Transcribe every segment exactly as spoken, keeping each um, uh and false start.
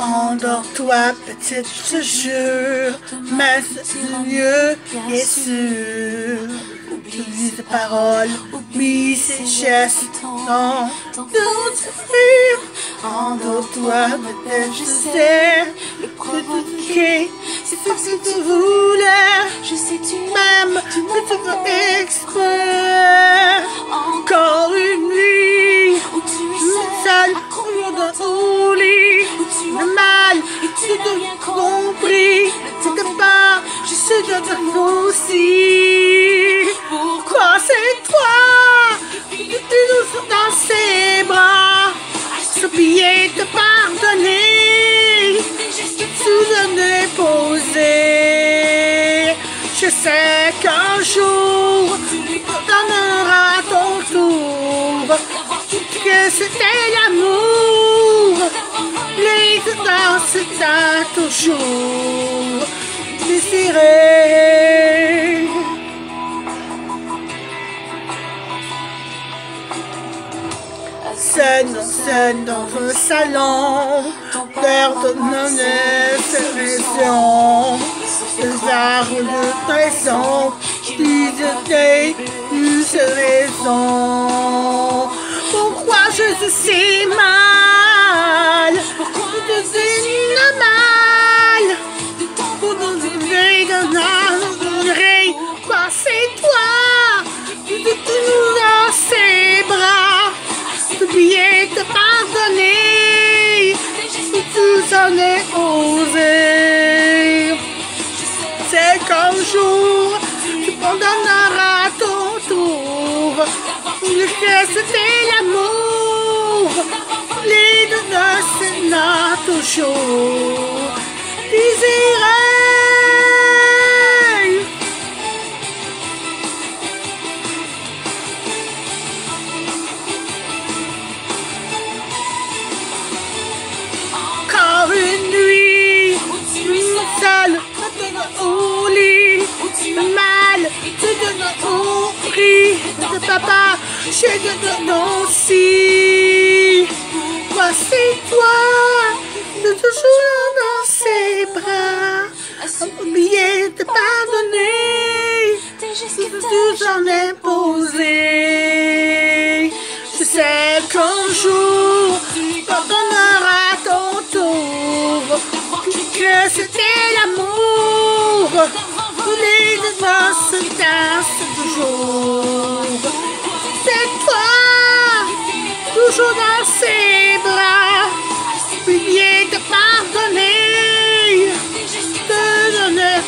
Endors-toi, petite, je jure, mais c'est mieux, bien sûr. Oublie tes paroles, oublie ces gestes, non, non, endors-toi, peut-être je sais, le compliqué, c'est ce que tu voulais, je sais tu m'aimes, que tu veux exprès. Encore une nuit, où tu es seule, courir dans ton lit, le mal, et tu n'as rien compris, quelque part, je suis de toi aussi. Pourquoi c'est toi qui nous dans ses bras, s'oublier de pardonner, sous un posé. Je sais qu'un jour, tu pardonneras ton tour, que c'était l'amour, les danses t'as toujours désiré. Seul, seul dans un salon, peur de mener ses raisons, les arbres de raison, disent plus de raison. Pourquoi je suis si mal? Pourquoi je suis normal? Pour nous vivre dans un oreille, quoi c'est toi? Tu te trouves dans ses bras, t'oublier, te pardonner, tu en es osé. C'est qu'un jour, tu pardonneras ton tour, que c'était l'amour, les deux de n'a toujours désiré. Encore une nuit, seule, au lit, mal, tu te compris, de papa, je te donne aussi. Voici toi, de toujours dans ses bras, oublier de pardonner, tout en imposé. Je sais qu'un jour, tu pardonneras ton tour, que c'était l'amour, les deux se dansent toujours. C'est toi, toujours dans ses bras, oublier de pardonner, de donner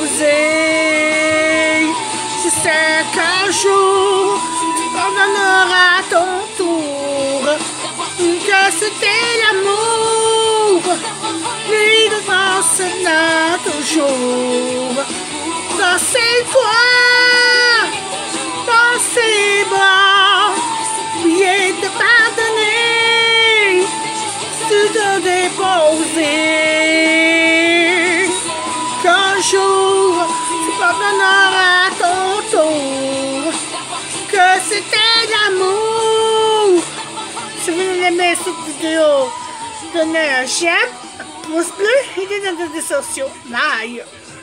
posé. Je sais qu'un jour, tu pardonneras ton tour, que c'était l'amour, lui devant se n'a toujours. C'est toi, dans ses bras, oublier de pardonner, se te déposer. Qu'un jour, tu pardonneras ton tour, que c'était l'amour. Si vous aimez cette vidéo, donnez un j'aime, un pouce bleu et des réseaux sociaux. Bye!